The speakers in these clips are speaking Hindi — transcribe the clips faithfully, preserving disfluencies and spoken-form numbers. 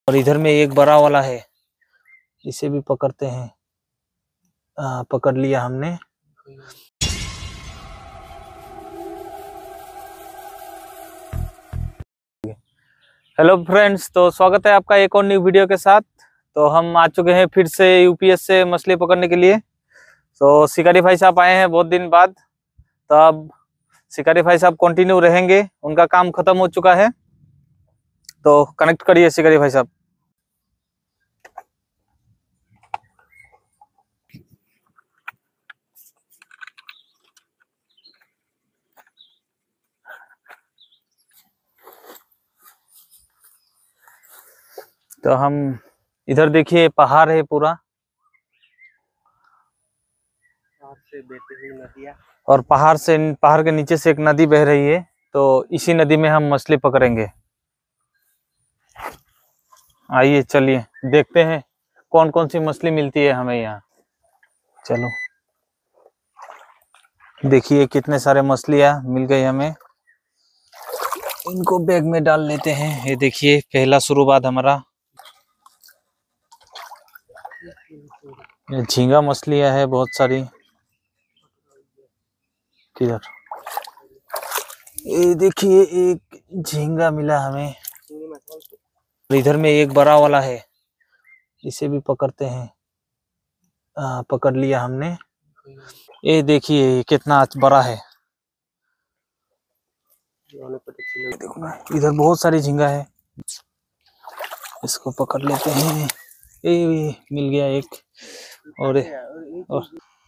और इधर में एक बड़ा वाला है, इसे भी पकड़ते हैं। आ, पकड़ लिया हमने। हेलो फ्रेंड्स, तो स्वागत है आपका एक और न्यू वीडियो के साथ। तो हम आ चुके हैं फिर से यूपीएस से मछली पकड़ने के लिए। तो शिकारी भाई साहब आए हैं बहुत दिन बाद। तो अब शिकारी भाई साहब कंटिन्यू रहेंगे, उनका काम खत्म हो चुका है। तो कनेक्ट करिए शिकारी भाई साहब। तो हम इधर देखिए, पहाड़ है पूरा, से बहती हुई नदियाँ, और पहाड़ से पहाड़ के नीचे से एक नदी बह रही है। तो इसी नदी में हम मछली पकड़ेंगे। आइए चलिए देखते हैं कौन कौन सी मछली मिलती है हमें यहाँ। चलो देखिए कितने सारे मछलियाँ मिल गई हमें। इनको बैग में डाल लेते हैं। ये देखिए पहला शुरुआत हमारा, ये झींगा मछलियाँ है बहुत सारी। किधर? ये देखिए एक झींगा मिला हमें। इधर में एक बड़ा वाला है, इसे भी पकड़ते हैं। आ, पकड़ लिया हमने। ये देखिए कितना बड़ा है। देखो ना, इधर बहुत सारी झींगा है, इसको पकड़ लेते हैं। ये मिल गया एक और, और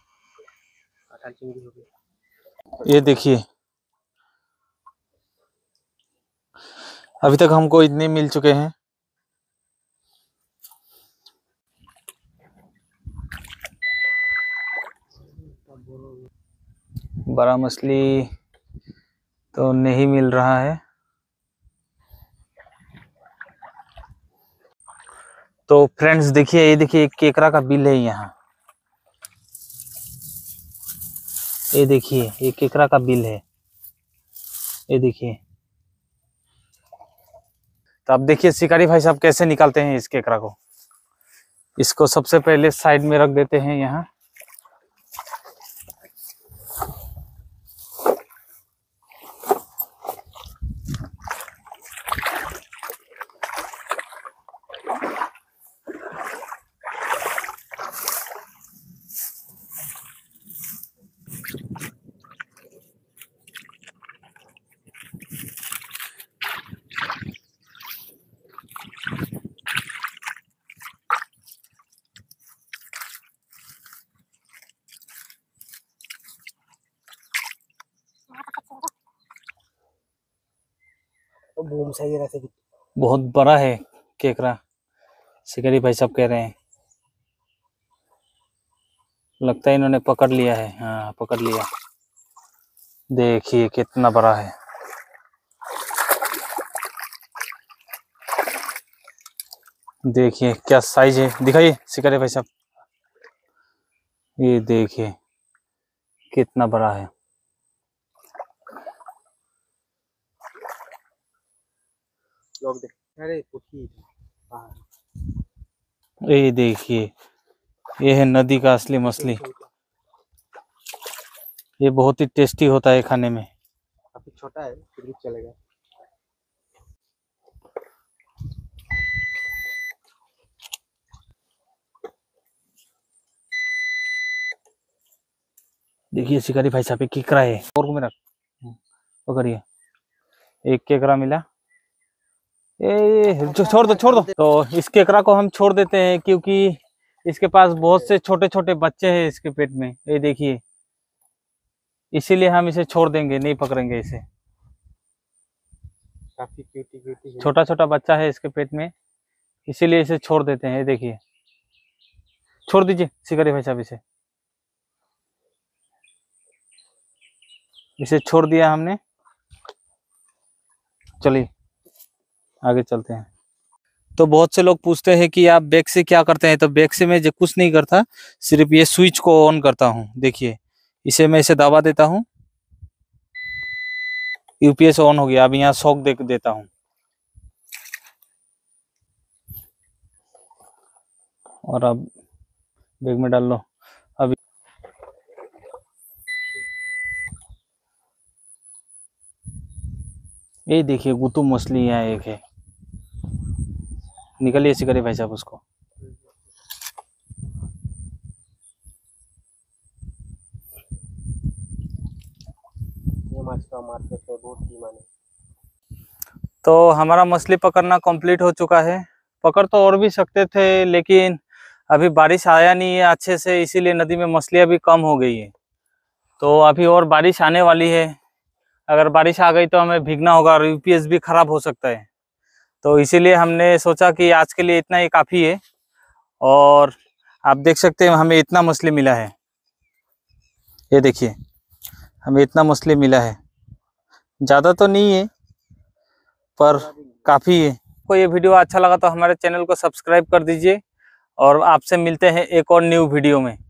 ये देखिए अभी तक हमको इतने मिल चुके हैं। बड़ा मछली तो नहीं मिल रहा है। तो फ्रेंड्स देखिए, ये देखिए एक केकड़ा का बिल है यहाँ। ये देखिए ये केकड़ा का बिल है, ये देखिए। तो अब देखिए शिकारी भाई साहब कैसे निकालते हैं इस केकड़ा को। इसको सबसे पहले साइड में रख देते हैं यहाँ। बहुत बड़ा है केकड़ा, शिकारी भाई साहब कह रहे हैं। लगता है इन्होंने पकड़ लिया है। हाँ पकड़ लिया, देखिए कितना बड़ा है। देखिए क्या साइज है, दिखाइए शिकारी भाई साहब। ये देखिए कितना बड़ा है। ये देखिए ये है नदी का असली मछली। ये बहुत ही टेस्टी होता है खाने में। काफी छोटा है, फिर भी चलेगा। देखिए शिकारी भाई साहब केकड़ा है, और मेरा पकड़िए। एक केकड़ा मिला। ए छोड़ दो छोड़ दो। तो इस केकड़ा को हम छोड़ देते हैं क्योंकि इसके पास बहुत से छोटे छोटे बच्चे हैं इसके पेट में। ये देखिए, इसीलिए हम इसे छोड़ देंगे, नहीं पकड़ेंगे इसे। काफी क्यूटी क्यूटी है, छोटा छोटा बच्चा है इसके पेट में, इसीलिए इसे छोड़ देते हैं। ये देखिए, छोड़ दीजिए शिकारी भाई साहब इसे। इसे छोड़ दिया हमने। चलिए आगे चलते हैं। तो बहुत से लोग पूछते हैं कि आप बैग से क्या करते हैं। तो बैग से मैं जो कुछ नहीं करता, सिर्फ ये स्विच को ऑन करता हूँ। देखिए इसे मैं इसे दबा देता हूँ, यूपीएस ऑन हो गया। अब यहाँ शॉक दे देता हूँ। और अब बैग में डाल लो। अभी यही देखिए गुतु मछली यहाँ एक है, निकलिए शिकारी भाई साहब उसको। ये माछ का मार्केट में बहुत डिमांड है। तो हमारा मछली पकड़ना कंप्लीट हो चुका है। पकड़ तो और भी सकते थे, लेकिन अभी बारिश आया नहीं है अच्छे से, इसीलिए नदी में मछलियाँ भी कम हो गई है। तो अभी और बारिश आने वाली है, अगर बारिश आ गई तो हमें भीगना होगा और यूपीएस भी खराब हो सकता है। तो इसीलिए हमने सोचा कि आज के लिए इतना ही काफ़ी है। और आप देख सकते हैं हमें इतना मछली मिला है, ये देखिए हमें इतना मछली मिला है। ज़्यादा तो नहीं है पर काफ़ी है। को ये वीडियो अच्छा लगा तो हमारे चैनल को सब्सक्राइब कर दीजिए और आपसे मिलते हैं एक और न्यू वीडियो में।